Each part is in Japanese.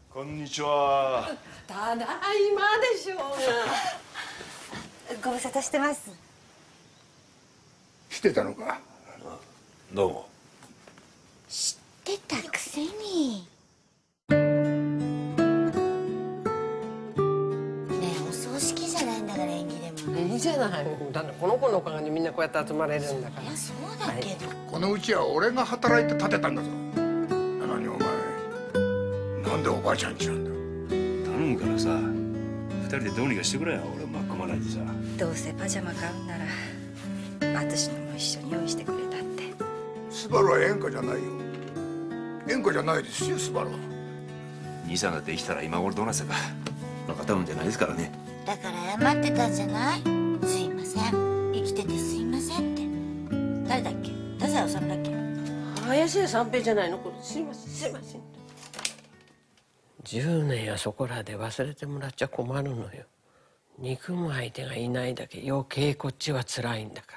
こんにちは。 ただいまでしょうが。 ご無沙汰してます。 してたのか。 どうも。 知ってたくせに。ねえ、お葬式じゃないんだから演技でも。 いいじゃない。だってこの子のおかげでみんなこうやって集まれるんだから。 いや、そうだけど、 このうちは俺が働いて建てたんだぞ。なのにお前、なんでおばあちゃんちなんだ。 頼むからさ、二人でどうにかしてくれよ。俺巻き込まないでさ。 どうせパジャマ買うんなら私のも一緒に用意してくれたって。 スバルは演歌じゃないよ。演歌じゃないですよ、スバルは。 兄さんができたら今頃どうなってたか分かったもんじゃないですからね。 だから謝ってたんじゃない。すいません、生きててすいませんって。誰だっけ、太宰治だっけ。 林家三平じゃないの。これすいませんすいません。10年やそこらで忘れてもらっちゃ困るのよ。憎む相手がいないだけ余計こっちは辛いんだから。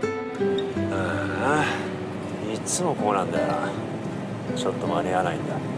いつもこうなんだよな。ちょっと間に合わないんだ。